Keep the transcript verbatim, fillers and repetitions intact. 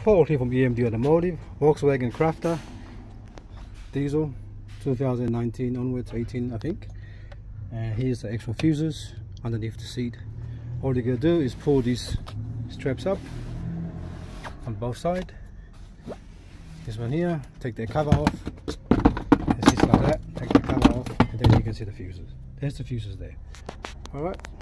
Paul here from E M D Automotive, Volkswagen Crafter, diesel, two thousand nineteen onwards, eighteen I think. And here's the extra fuses underneath the seat. All you gotta do is pull these straps up on both sides. This one here, take the cover off. It's just like that. Take the cover off, and then you can see the fuses. There's the fuses there. All right.